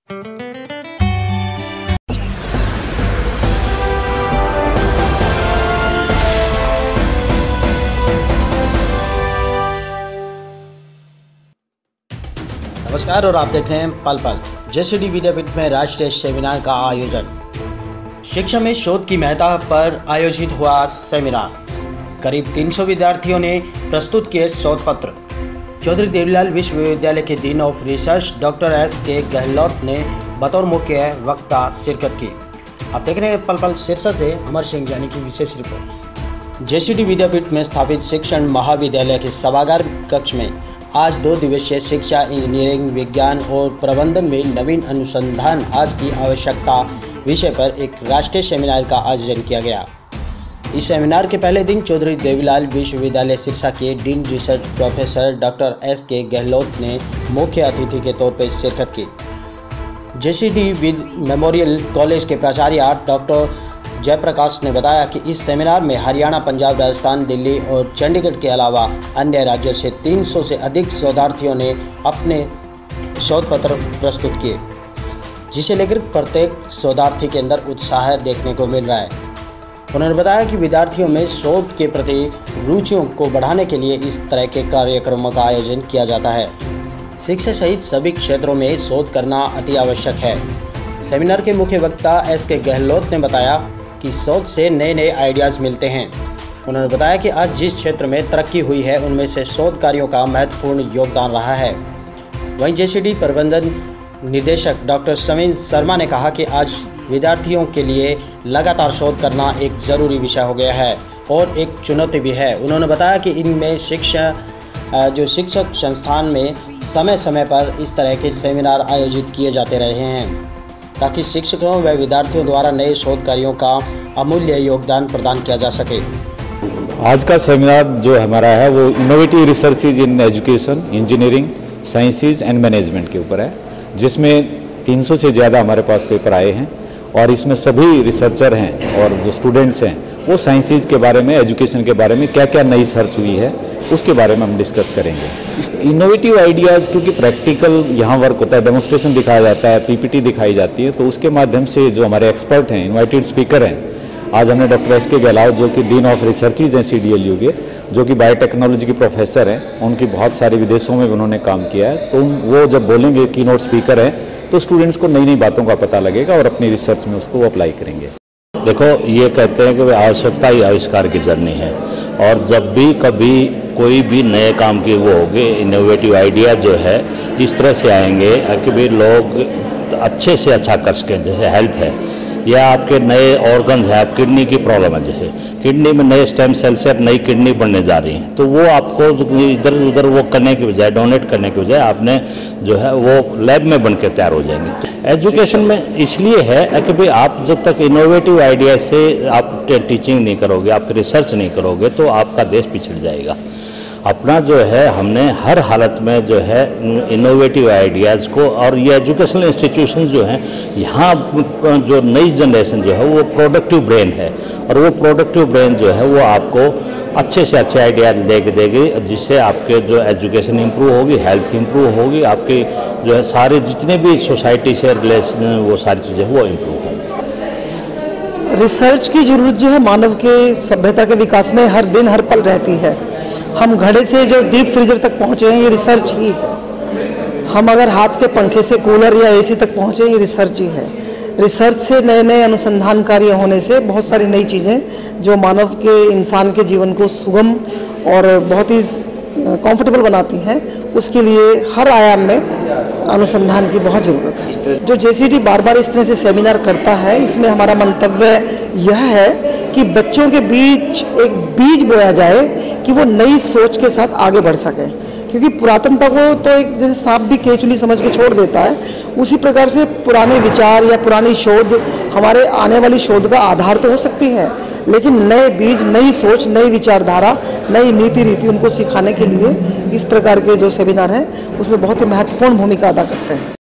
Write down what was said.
नमस्कार और आप देख रहे हैं पल पल। जेसीडी विद्यापीठ में राष्ट्रीय सेमिनार का आयोजन। शिक्षा में शोध की महत्ता पर आयोजित हुआ सेमिनार। करीब 300 विद्यार्थियों ने प्रस्तुत किए शोध पत्र। चौधरी देवीलाल विश्वविद्यालय के dean of research doctor S K. Gehlot ने बतौर मुख्य वक्ता शिरकत की। आप देख रहे हैं पल पल शीर्षक से अमर सिंह जानी की विशेष रिपोर्ट। जेसीडी विद्यापीठ में स्थापित शिक्षण महाविद्यालय के सभागार कक्ष में आज 2 दिवसीय शिक्षा, इंजीनियरिंग, विज्ञान और प्रबंधन में नवीन अनुसंधान आज की आवश्यकता विषय पर एक राष्ट्रीय सेमिनार का आयोजन किया गया। इस सेमिनार के पहले दिन चौधरी देवीलाल विश्वविद्यालय सिरसा के dean research professor doctor S K. Gehlot ने मुख्य अतिथि के तौर पर शिरकत की। जेसीडी मेमोरियल कॉलेज के प्राचार्य डॉक्टर जयप्रकाश ने बताया कि इस सेमिनार में हरियाणा, पंजाब, राजस्थान, दिल्ली और चंडीगढ़ के अलावा अन्य राज्यों से 300 से अधिक शोधार्थियों ने अपने शोध पत्र प्रस्तुत किए, जिसे लेकर प्रत्येक शोधार्थी के अंदर उत्साह देखने को मिल रहा है। उन्होंने बताया कि विद्यार्थियों में शोध के प्रति रुचियों को बढ़ाने के लिए इस तरह के कार्यक्रमों का आयोजन किया जाता है। शिक्षा सहित सभी क्षेत्रों में शोध करना अति आवश्यक है। सेमिनार के मुख्य वक्ता एस.के. गहलोत ने बताया कि शोध से नए नए आइडियाज़ मिलते हैं। उन्होंने बताया कि आज जिस क्षेत्र में तरक्की हुई है उनमें से शोध कार्यों का महत्वपूर्ण योगदान रहा है। वहीं जेसीडी प्रबंधन निदेशक डॉक्टर समीर शर्मा ने कहा कि आज विद्यार्थियों के लिए लगातार शोध करना एक ज़रूरी विषय हो गया है और एक चुनौती भी है। उन्होंने बताया कि इनमें शिक्षक संस्थान में समय समय पर इस तरह के सेमिनार आयोजित किए जाते रहे हैं ताकि शिक्षकों व विद्यार्थियों द्वारा नए शोध कार्यों का अमूल्य योगदान प्रदान किया जा सके। आज का सेमिनार जो हमारा है वो innovative researches in education, engineering, sciences and management के ऊपर है, जिसमें 300 से ज़्यादा हमारे पास पेपर आए हैं और इसमें सभी रिसर्चर हैं और जो स्टूडेंट्स हैं वो साइंसेज के बारे में, एजुकेशन के बारे में क्या क्या नई सर्च हुई है उसके बारे में हम डिस्कस करेंगे। इनोवेटिव आइडियाज़ क्योंकि प्रैक्टिकल यहाँ वर्क होता है, डेमोन्स्ट्रेशन दिखाया जाता है, पीपीटी दिखाई जाती है, तो उसके माध्यम से जो हमारे एक्सपर्ट हैं, इनवाइटेड स्पीकर हैं, आज हमने डॉक्टर एस.के. गहलोत जो कि डीन ऑफ रिसर्चेज हैं CDLU के, जो कि बायोटेक्नोलॉजी के प्रोफेसर हैं, उनकी बहुत सारे विदेशों में उन्होंने काम किया है, तो वो जब बोलेंगे, कीनोट स्पीकर हैं, तो स्टूडेंट्स को नई नई बातों का पता लगेगा और अपनी रिसर्च में उसको अप्लाई करेंगे। देखो, ये कहते हैं कि आवश्यकता ही आविष्कार की जर्नी है और जब भी कभी कोई भी नए काम की वो होगी, इनोवेटिव आइडिया जो है इस तरह से आएंगे कि भाई लोग अच्छे से अच्छा कर सकें। जैसे हेल्थ है या आपके नए ऑर्गन्स है, आप किडनी की प्रॉब्लम है, जैसे किडनी में नए स्टेम सेल से नई किडनी बनने जा रही हैं, तो वो आपको इधर उधर वो करने के बजाय, डोनेट करने के बजाय आपने जो है वो लैब में बन के तैयार हो जाएंगे। एजुकेशन में इसलिए है कि भाई आप जब तक इनोवेटिव आइडिया से आप टीचिंग नहीं करोगे, आप रिसर्च नहीं करोगे, तो आपका देश पिछड़ जाएगा। अपना जो है हमने हर हालत में जो है इनोवेटिव आइडियाज़ को, और ये एजुकेशनल इंस्टीट्यूशन जो हैं यहाँ जो नई जनरेशन जो है वो प्रोडक्टिव ब्रेन है और वो प्रोडक्टिव ब्रेन जो है वो आपको अच्छे से अच्छे आइडिया लेके देगी, जिससे आपके जो एजुकेशन इम्प्रूव होगी, हेल्थ इम्प्रूव होगी, आपके जो है सारे जितने भी सोसाइटी से रिलेशन वो सारी चीज़ें वो इम्प्रूव होंगी। रिसर्च की जरूरत जो है मानव के सभ्यता के विकास में हर दिन हर पल रहती है। हम घड़े से जो डीप फ्रीजर तक पहुँचे हैं ये रिसर्च ही है। हम अगर हाथ के पंखे से कूलर या AC तक पहुँचे ये रिसर्च ही है। रिसर्च से नए नए अनुसंधान कार्य होने से बहुत सारी नई चीज़ें जो मानव के, इंसान के जीवन को सुगम और बहुत ही कंफर्टेबल बनाती हैं, उसके लिए हर आयाम में अनुसंधान की बहुत ज़रूरत है। जो जेसीडी बार बार इस तरह से सेमिनार करता है, इसमें हमारा मंतव्य यह है कि बच्चों के बीच एक बीज बोया जाए कि वो नई सोच के साथ आगे बढ़ सकें, क्योंकि पुरातनता को तो एक जैसे सांप भी केचुली समझ के छोड़ देता है, उसी प्रकार से पुराने विचार या पुरानी शोध हमारे आने वाली शोध का आधार तो हो सकती है, लेकिन नए बीज, नई सोच, नई विचारधारा, नई नीति रीति उनको सिखाने के लिए इस प्रकार के जो सेमिनार हैं उसमें बहुत ही महत्वपूर्ण भूमिका अदा करते हैं।